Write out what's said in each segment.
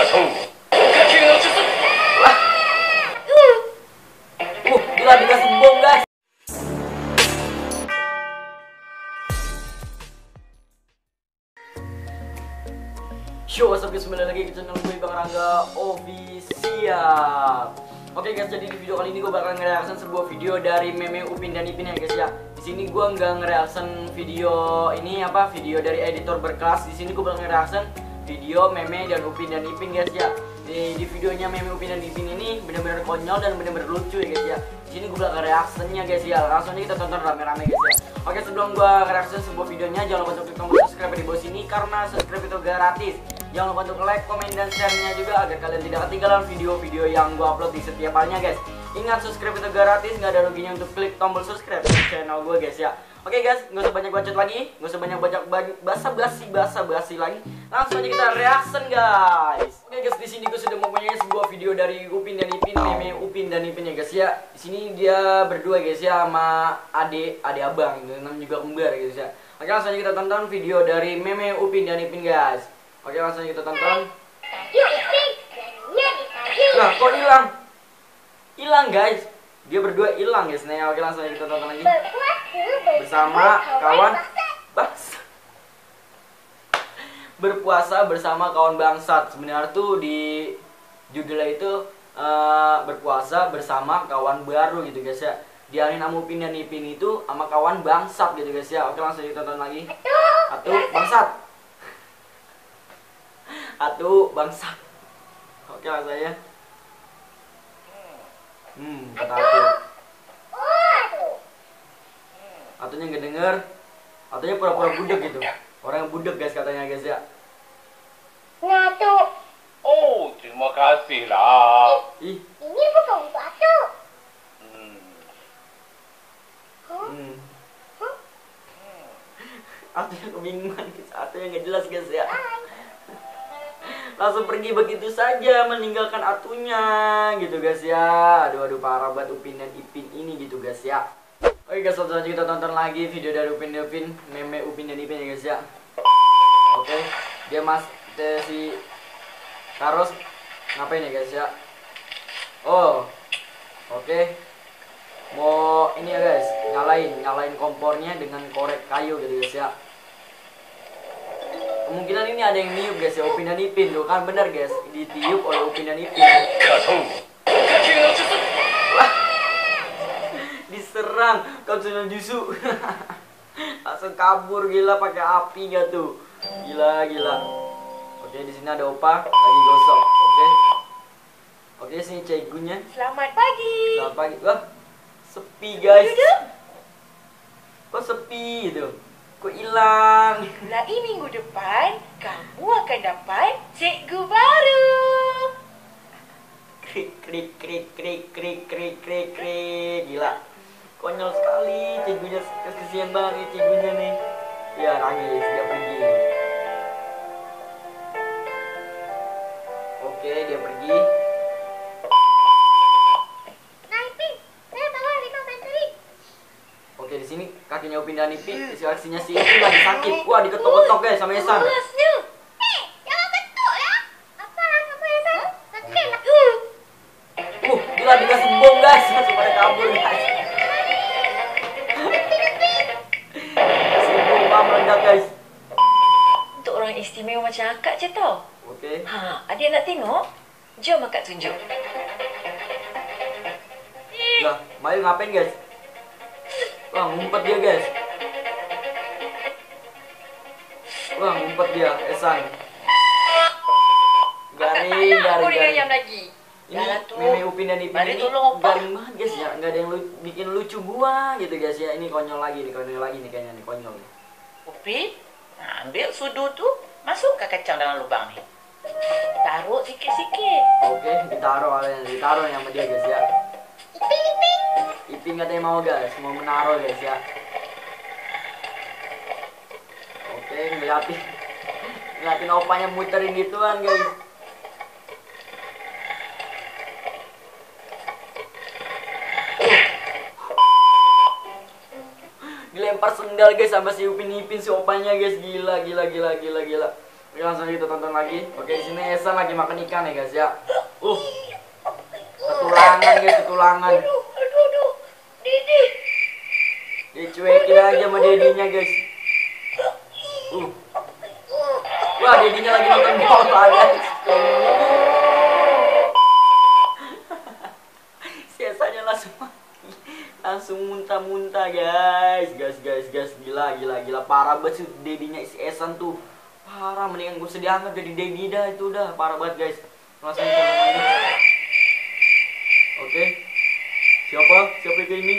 Gila dikasih bom guys. Yo, what's up guys, kembali lagi ke channel gue Bang Rangga Official. Oke guys, jadi di video kali ini gue bakal nge-reaction sebuah video dari Meme Upin dan Ipin ya guys ya. Di sini gue nggak nge-reaction video ini video dari editor berkelas. Di sini gue bakal nge-reaction video Meme dan Upin dan Ipin guys ya. Di videonya Meme Upin dan Ipin ini bener-bener konyol dan bener-bener lucu ya guys ya. Di sini gue bakal reactionnya guys ya. Langsung aja kita tonton rame-rame guys ya. Oke, sebelum gue reaction sebuah videonya, jangan lupa untuk klik tombol subscribe di bawah sini karena subscribe itu gratis. Jangan lupa untuk like, komen, dan share-nya juga agar kalian tidak ketinggalan video-video yang gue upload di setiap harinya guys. Ingat, subscribe itu gratis, nggak ada ruginya untuk klik tombol subscribe di channel gue guys ya. Oke guys, nggak usah banyak bacot lagi, nggak usah banyak basa-basi lagi. Langsung aja kita reaction guys. Oke guys, di sini gue sudah mempunyai sebuah video dari Upin dan Ipin, Meme Upin dan Ipin ya guys ya. Di sini dia berdua guys ya sama adik abang, namanya juga kembar guys ya. Oke, langsung aja kita tonton video dari Meme Upin dan Ipin guys. Oke, langsung aja kita tonton. Nah, kok hilang? Hilang guys. Dia berdua hilang guys. Nah, oke, langsung aja kita tonton lagi. Bersama kawan bangsat. Berpuasa bersama kawan bangsat. Sebenarnya tuh di judulnya itu berpuasa bersama kawan baru gitu guys ya. Dialin sama Upin dan Ipin itu sama kawan bangsat gitu guys ya. Oke, langsung kita tonton lagi. Bangsat. Atuh bangsat. Oke, langsung aja. Kata Atuhnya nggak denger. Atuhnya pura-pura budek gitu. Orang yang budek guys katanya guys ya. Ngatu. Oh, terima kasih lah. Ini bukan untuk Atu. Atuhnya kebingungan guys. Atuhnya nggak jelas guys ya. Langsung pergi begitu saja, meninggalkan atunya gitu guys ya. Aduh parah banget Upin dan Ipin ini gitu guys ya. Oke guys, langsung aja kita tonton lagi video dari Upin dan Ipin, Meme Upin dan Ipin ya guys ya. Oke, dia si Karos ngapain ya guys ya. Oh, oke. Mau ini ya guys, nyalain kompornya dengan korek kayu gitu guys ya. Kemungkinan ini ada yang niup guys ya, Upin dan Ipin tuh kan bener guys, ditiup oleh Upin dan Ipin. Wah, diserang Katsuno Jutsu. Langsung kabur gila pakai api gak tuh. Gila. Oke, di sini ada Opa lagi gosok. Oke, sini cegunya. Selamat pagi. Wah, sepi guys. Kok sepi gitu? Kok hilang? Mulai minggu depan, kamu akan dapat cikgu baru. Krik. Gila. Konyol sekali cikgunya, kesian banget nih cikgunya nih. Ya nangis, dia pergi. Oke, dia pergi. Oke, di sini kakinya Upin dan Ipin, kakinya si Ipin lagi sakit. Wah, diketok-ketok guys sama Esan. Jangan ketuk ya. Apa yang sakit? Gila dikasih bom guys, langsung pada kabur guys. Si bom meledak guys. Untuk orang istimewa macam akak je tau. Oke. Adik nak tengok? Jom akak tunjuk. Lah, Mayu ngapain guys? Wah, ngumpet dia guys. Wah, ngumpet dia, Esan. Garing. ayam lagi. Ini Meme Upin dan Ipin ini garing banget guys ya. Nggak ada yang bikin lucu gua gitu guys ya. Ini konyol lagi nih kayaknya nih, konyol nih. Upin, ambil sudu tuh, masuk ke kacang dalam lubang nih. Taruh sikit-sikit. Oke, ditaruh sama dia guys ya. Ipin katanya mau guys, mau menaruh guys ya. Oke, ngeliatin opanya muterin gituan guys. Dilempar sendal guys sama si Upin Ipin si opanya guys. Gila. Oke, langsung kita tonton lagi. Oke, di sini Esan lagi makan ikan ya guys ya. Ketulangan guys, ketulangan. Aduh. Didi. Dicuekin aja sama dedinya guys. Wah, dedinya lagi nonton bola guys. Si Esannya langsung muntah-muntah guys. Gila parah banget sih dedinya si Esan tuh. Parah, mendingan gue sedih angkat jadi dedi dah, itu udah parah banget guys. Langsung kita nonton aja. Oke. Siapa itu ini?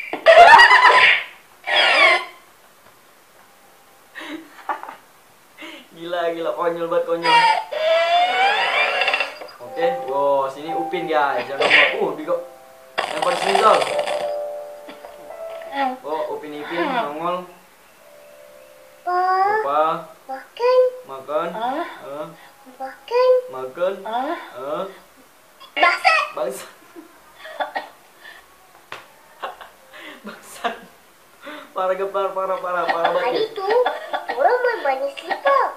Gila konyol banget, konyol. Oke, wow, sini Upin guys. Jangan lupa, Bigo lempar sendal. Oh, Upin Ipin nongol. Apa? Makan. Bangsat. Parah banget. Itu orang main banyak slipper.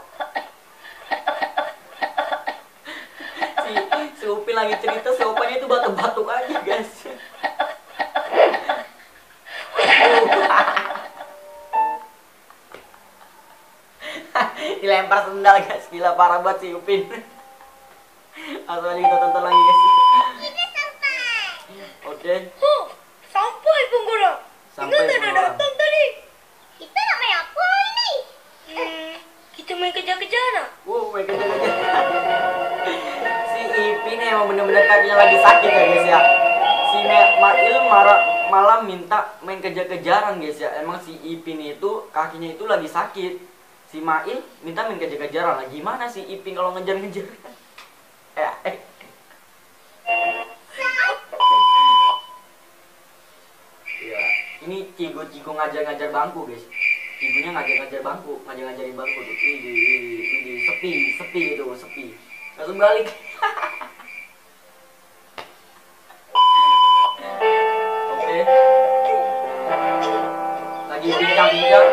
Si Upin lagi cerita, si opanya itu batuk-batuk aja guys. Dilempar sendal guys, gila parah banget si Upin. Langsung aja kita tonton lagi guys. Oke. Sampai pengguna. Sampai pengguna. Datang tadi. Kita nggak main apa nih? Kita main kejar-kejaran. Main kejar-kejar. Si Ipin emang bener-bener kakinya lagi sakit ya guys ya. Si Mail malah minta main kejar-kejaran guys ya. Emang si Ipin itu kakinya itu lagi sakit. Si Mail minta main kejar-kejaran. Lah gimana si Ipin kalau ngejar-ngejar? Ya, ini Cigo ngajar-ngajar bangku guys. Ibunya ngajar-ngajar bangku, ngajarin bangku tuh. Ini sepi. Langsung balik. Oke. Lagi bincang-bincang.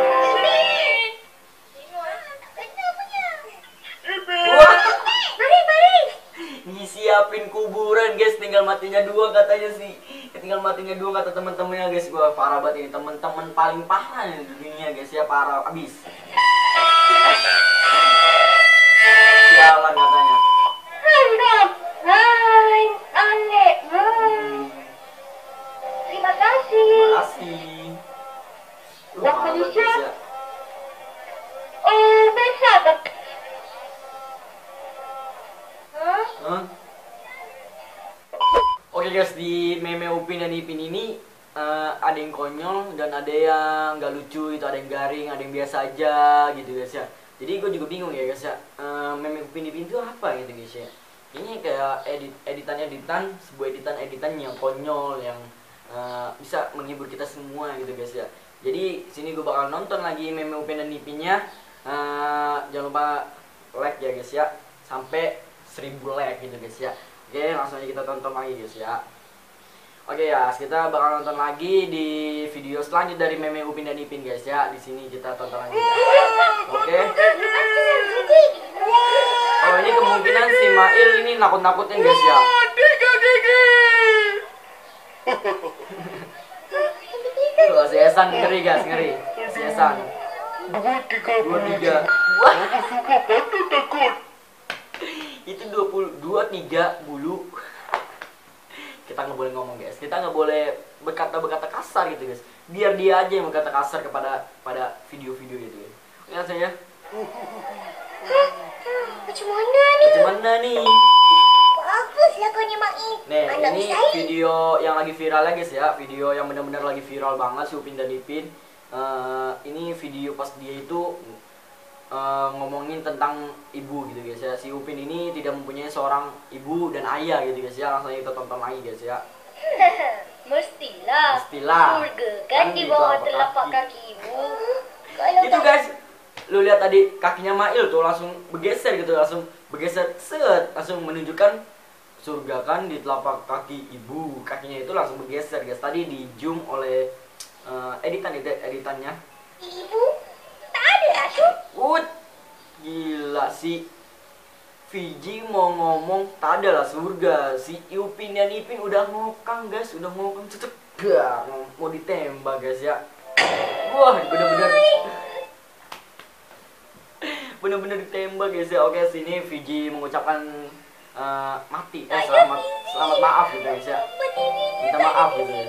Disiapin kuburan guys, tinggal matinya dua katanya sih. Tinggal matinya dua kata teman-temannya guys. Gua parah banget ini, teman-teman paling parah di dunia guys ya, parah abis. Sialan katanya. Terima kasih. Makasih. Parah banget guys ya. Besar. Oke guys, di meme Upin dan Ipin ini ada yang konyol dan ada yang nggak lucu, itu ada yang garing, ada yang biasa aja gitu guys ya. Jadi gue juga bingung ya guys ya, meme Upin Ipin itu apa gitu guys ya. Ini kayak editan sebuah editan yang konyol, yang bisa menghibur kita semua gitu guys ya. Jadi sini gue bakal nonton lagi meme Upin dan Ipinnya. Jangan lupa like ya guys ya, sampai 1000 like gitu guys ya. Oke, langsung aja kita tonton lagi guys ya. Oke ya, kita bakal nonton lagi di video selanjutnya dari meme Upin dan Ipin guys ya. Di sini kita tonton lagi. Oke. Oh, ini kemungkinan si Mail ini nakut-nakutin guys ya. Tuh, si Esan ngeri guys, ngeri. Si Esan. 23. Wah. Itu 23 bulu. Kita nggak boleh ngomong guys, kita nggak boleh berkata kasar gitu guys. Biar dia aja yang berkata kasar pada video-video gitu guys. Lihat saya. Macam mana nih? Bagus lakonnya Mail. Nih, ini video yang lagi viral ya guys ya. Video yang benar-benar lagi viral banget si Upin dan Ipin. Ini video pas dia itu ngomongin tentang ibu gitu guys ya. Si Upin ini tidak mempunyai seorang ibu dan ayah gitu guys ya. Langsung kita tonton lagi guys ya. Mestilah. Surga kan di bawah telapak kaki ibu. Itu guys, lu lihat tadi kakinya Mail tuh langsung bergeser gitu, langsung bergeser set, langsung menunjukkan surga kan di telapak kaki ibu. Kakinya itu langsung bergeser guys. Tadi di zoom oleh editannya. Ibu tak ada asuh. Gila si Fiji mau ngomong tak ada lah surga. Si Upin dan Ipin udah ngokang guys, udah ngokang cecek mau ditembak guys ya. Wah bener-bener ditembak guys ya. Oke, sini Fiji mengucapkan mati, selamat maaf gitu guys ya. Minta maaf gitu ya.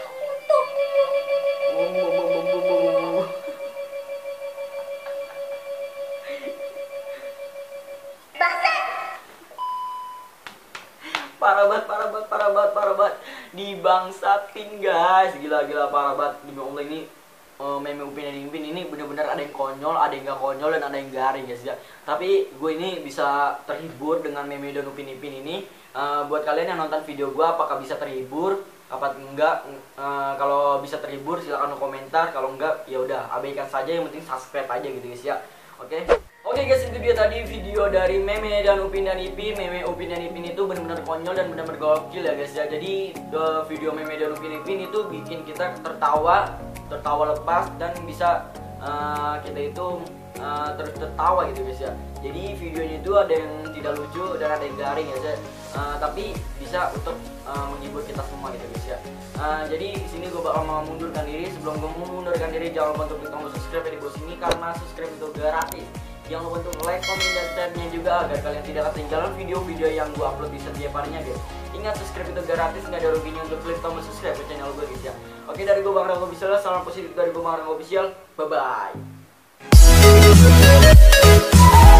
Parah banget dibangsatin guys. Gila parah banget. Demi Allah ini meme Upin dan Ipin ini bener-bener ada yang konyol, ada yang gak konyol, dan ada yang garing guys ya. Tapi gue ini bisa terhibur dengan meme dan Upin Ipin ini. Buat kalian yang nonton video gue, apakah bisa terhibur? Apa enggak? Kalau bisa terhibur silahkan komentar. Kalau enggak ya udah abaikan saja, yang penting subscribe aja gitu guys ya. Oke guys, itu dia tadi video dari meme dan Upin dan Ipin. Meme Upin dan Ipin itu benar-benar konyol dan benar-benar gokil ya guys ya. Jadi video meme dan Upin Ipin itu bikin kita tertawa lepas, dan bisa kita itu terus tertawa gitu guys ya. Jadi videonya itu ada yang tidak lucu dan ada yang garing ya guys. Tapi bisa untuk menghibur kita semua gitu guys ya. Jadi di sini gue bakal mengundurkan diri. Sebelum gue mengundurkan diri, jangan lupa untuk klik tombol subscribe di bawah sini karena subscribe itu gratis. Jangan lupa untuk like, komen, dan share-nya juga agar kalian tidak ketinggalan video-video yang gue upload di setiap harinya guys. Ingat, subscribe itu gratis, nggak ada ruginya untuk klik tombol subscribe ke channel gue guys ya. Oke, dari gue Bang Rangga Official, salam positif dari gue Bang Rangga Official. Bye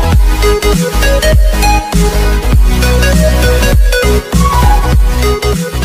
bye.